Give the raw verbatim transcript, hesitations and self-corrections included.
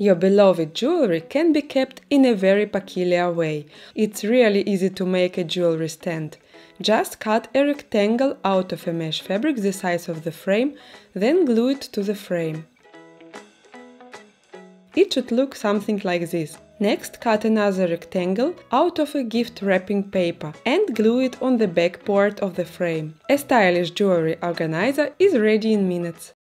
Your beloved jewelry can be kept in a very peculiar way. It's really easy to make a jewelry stand. Just cut a rectangle out of a mesh fabric the size of the frame, then glue it to the frame. It should look something like this. Next, cut another rectangle out of a gift wrapping paper and glue it on the back part of the frame. A stylish jewelry organizer is ready in minutes.